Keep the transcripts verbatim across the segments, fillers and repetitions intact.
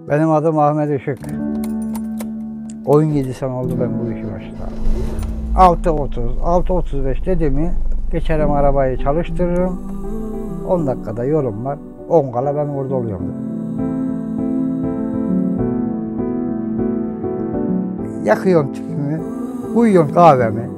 Benim adım Ahmet Işık. on yedi sene oldu ben bu işi başladım. altı otuz, altı otuz beş dedi mi geçerim arabayı çalıştırırım. on dakikada yolum var. on kala ben orada oluyorum. Yakıyorum tüpümü, uyuyorum kahvemi.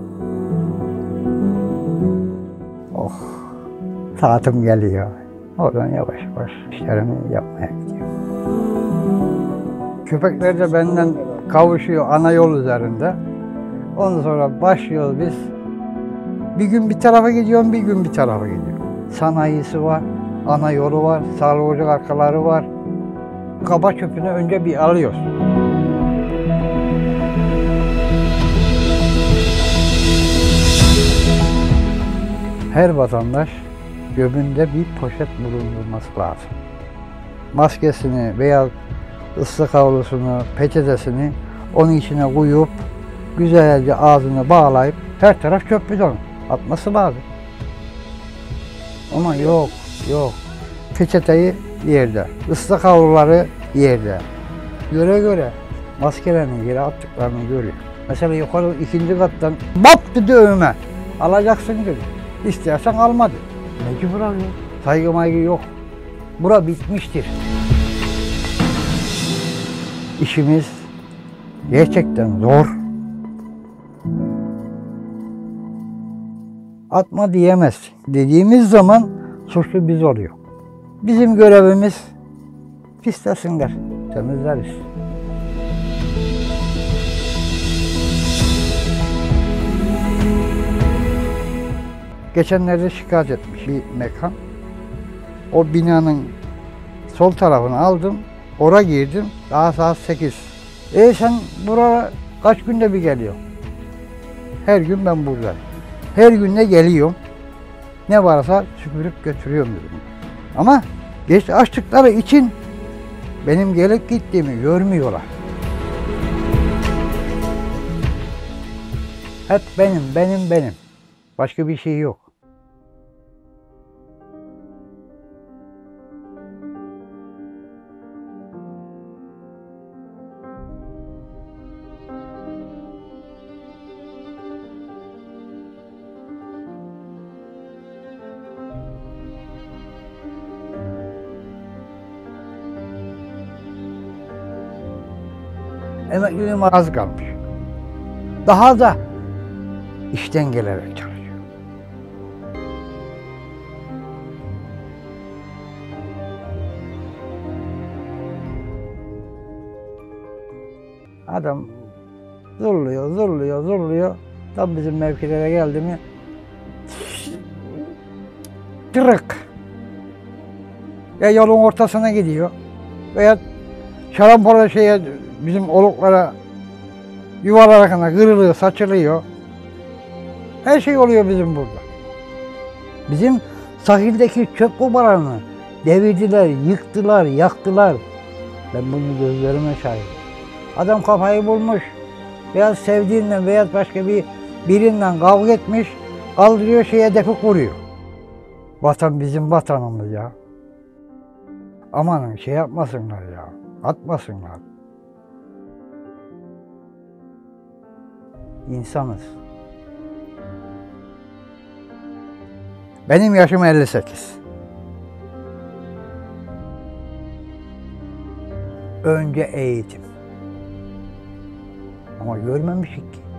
Oh, saatim geliyor. Oradan yavaş yavaş işlerimi yapmaya gidiyorum. Köpekler de benden kavuşuyor ana yol üzerinde. Ondan sonra başlıyoruz biz. Bir gün bir tarafa gidiyorum, bir gün bir tarafa gidiyorum. Sanayisi var, ana yolu var, sağlık arkaları var. Kaba çöpünü önce bir alıyoruz. Her vatandaş cebinde bir poşet bulundurması lazım. Maskesini veya ıslık havlusunu, peçetesini onun içine koyup güzelce ağzını bağlayıp her taraf çöp bidonu atması lazım. Ama yok, yok. Peçeteyi yerde, ıslık havluları yerde. Göre göre maskelerini yere attıklarını görüyor. Mesela yukarı ikinci kattan bap dedi önüme. Alacaksın dedi. İstersen almadı. Mecbur alıyor. Saygı maygı yok. Bura bitmiştir. İşimiz gerçekten zor. Atma diyemezsin. Dediğimiz zaman suçlu biz oluyor. Bizim görevimiz pislesinler, temizleriz. Geçenlerde şikayet etmiş bir mekan. O binanın sol tarafını aldım, oraya girdim, daha saat sekiz. E sen buraya kaç günde bir geliyorsun? Her gün ben buradayım. Her gün de geliyorum. Ne varsa süpürüp götürüyorum dedim. Ama geç açtıkları için benim gelip gittiğimi görmüyorlar. Hep benim, benim, benim. Başka bir şey yok. Emekliliğim az kalmış. Daha da işten gelerek çalışıyor. Adam zorluyor, zorluyor, zorluyor. Tam bizim mevkilere geldi mi tırık. Ya yolun ortasına gidiyor veya şarampole şeye bizim oluklara yuvalar hakkında kırılıyor, saçılıyor. Her şey oluyor bizim burada. Bizim sahildeki çöp kubalarını devirdiler, yıktılar, yaktılar. Ben bunu gözlerime şahidim. Adam kafayı bulmuş. Veya sevdiğinden veya başka bir birinden kavga etmiş. Kaldırıyor şeye hedefi kuruyor. Vatan bizim vatanımız ya. Amanın şey yapmasınlar ya. Atmasınlar. İnsanız. Benim yaşım elli sekiz. Önce eğitim. Ama görmemişik ki.